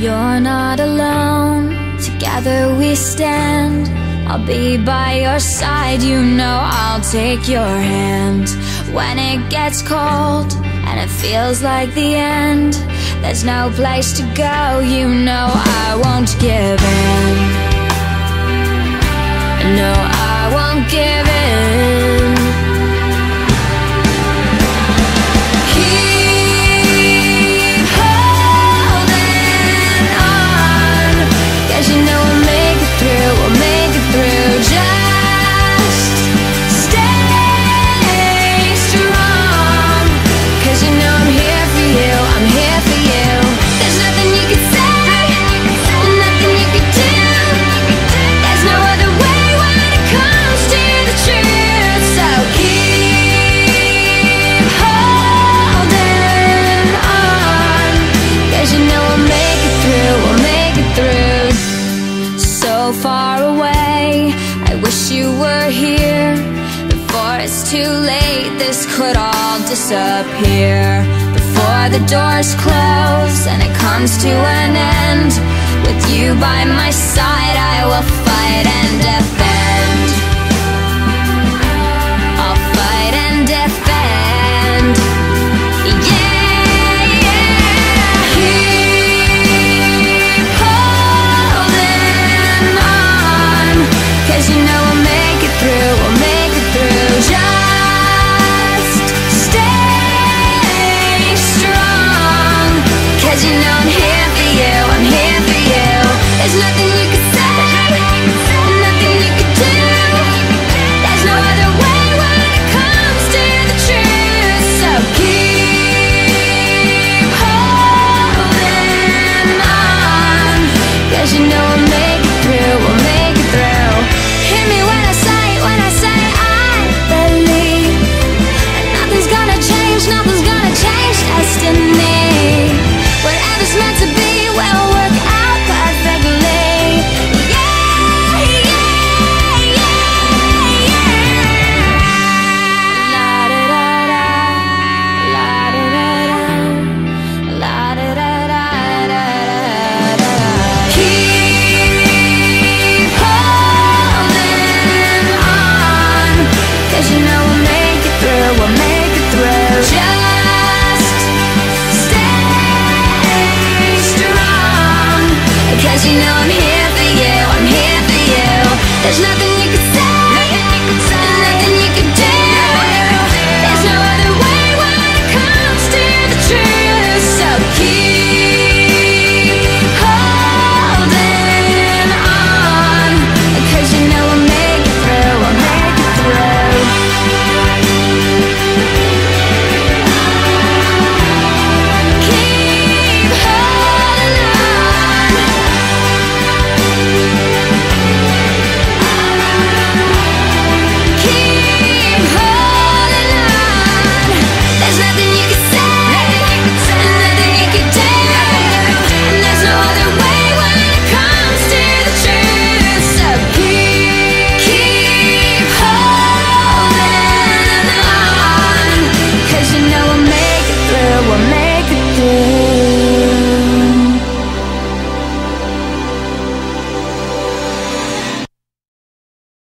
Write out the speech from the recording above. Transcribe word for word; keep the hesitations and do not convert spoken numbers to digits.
You're not alone, together we stand. I'll be by your side, you know I'll take your hand. When it gets cold and it feels like the end, there's no place to go, you know I won't give in. No, I won't give in. Keep holding on, 'cause you know we'll make it through, we'll make it through. Just stay strong, 'cause you know I'm here for you, I'm here for you. There's nothing you can say, nothing you can do. There's no other way when it comes to the truth. So keep holding on, 'cause you know we'll make it through, we'll make it through. So far away, I wish you were here. Before it's too late, this could all disappear. Before the doors close and it comes to an end, with you by my side